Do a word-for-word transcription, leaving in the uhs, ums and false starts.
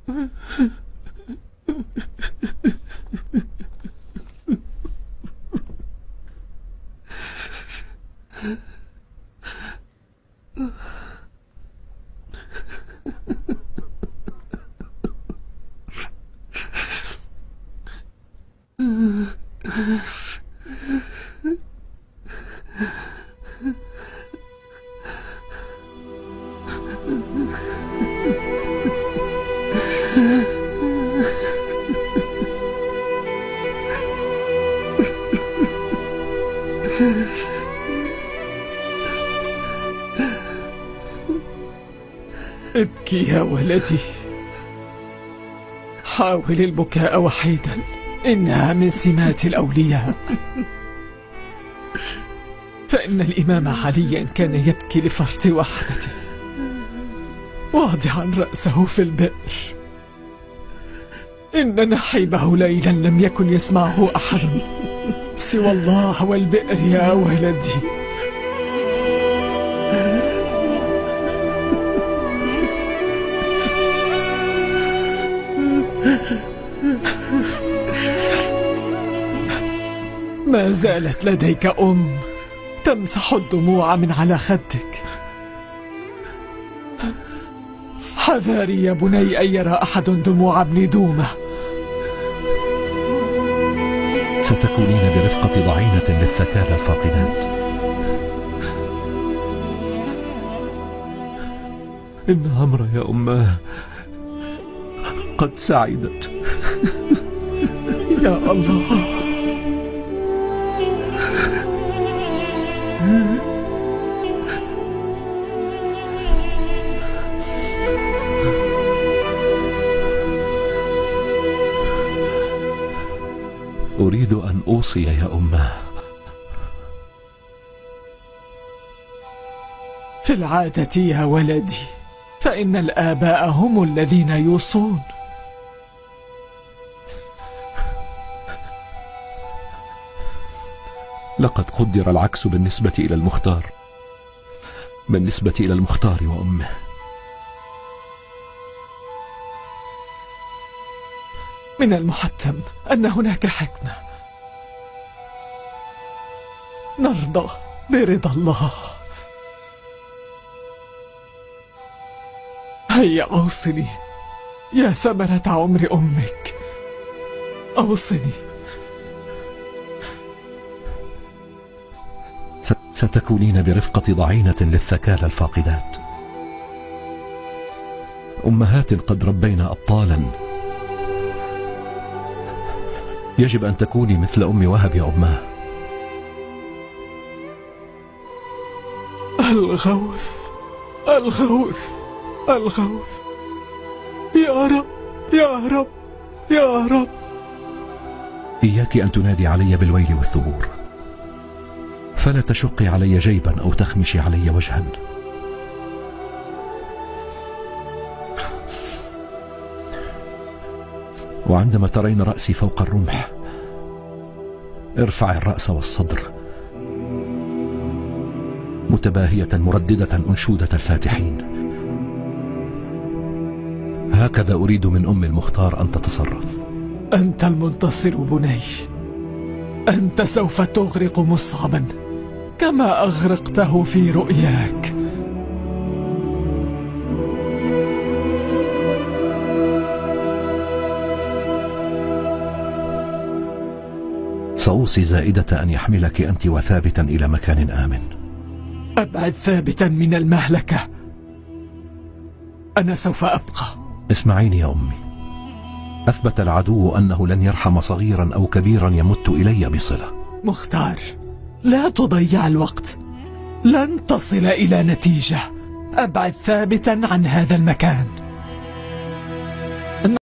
ابكي يا ولدي، حاول البكاء وحيدا، إنها من سمات الأولياء. فإن الإمام عليا كان يبكي لفرط وحدته واضعا رأسه في البئر. إن نحيبه ليلا لم يكن يسمعه أحد سوى الله والبئر يا ولدي. ما زالت لديك أم تمسح الدموع من على خدك. حذاري يا بني أن يرى أحد دموع ابن دومة. ستكونين برفقة ضعينة للثكالى الفاقدات. إن عمرو يا أماه قد سعدت. يا الله. أريد أن أوصي يا أماه. في العادة يا ولدي فإن الآباء هم الذين يوصون. لقد قدر العكس بالنسبة إلى المختار، بالنسبة إلى المختار وأمه. من المحتم أن هناك حكمة. نرضى برضا الله. هيا أوصني يا ثمرة عمر أمك، أوصني. ستكونين برفقة ضعينة للثكالى الفاقدات، أمهات قد ربينا أبطالا. يجب أن تكوني مثل أم وهب يا أماه. الغوث الغوث الغوث. يا رب يا رب يا رب. إياك أن تنادي علي بالويل والثبور، فلا تشقي علي جيبا أو تخمشي علي وجها. وعندما ترين رأسي فوق الرمح ارفعي الرأس والصدر متباهية مرددة أنشودة الفاتحين. هكذا أريد من أم المختار أن تتصرف. أنت المنتصر بني. أنت سوف تغرق مصعبا كما أغرقته في رؤياك. سأوصي زائدة أن يحملك أنت وثابتا إلى مكان آمن. أبعد ثابتا من المهلكة، أنا سوف أبقى. اسمعيني يا أمي، أثبت العدو أنه لن يرحم صغيرا أو كبيرا يمت إلي بصلة. مختار، لا تضيع الوقت، لن تصل إلى نتيجة. أبعد ثابتا عن هذا المكان.